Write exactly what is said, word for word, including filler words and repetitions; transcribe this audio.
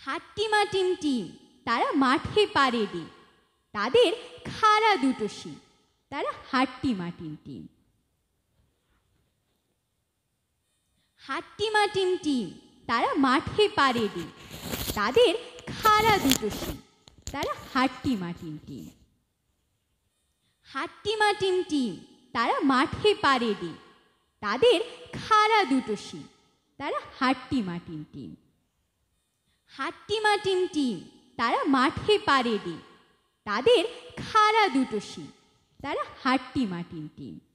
হাট্টিমা টিম টিম তারা মাঠে পারেডে, তাদের খাড়া দুটো শিং, তারা হাট্টিমা টিম টিম। হাট্টিমা টিম টিম তারা মাঠে পারেডে, তাদের খাড়া দুটো শিং, তারা হাট্টিমা টিম টিম। হাট্টিমা টিম টিম তারা মাঠে পারেডে, তাদের খাড়া দুটো শিং, তারা হাট্টিমা টিম টিম। হাট্টিমা টিম টিম তারা মাঠে পারেডে, তাদের খাড়া দুটো শিং, তারা হাট্টিমা টিম টিম।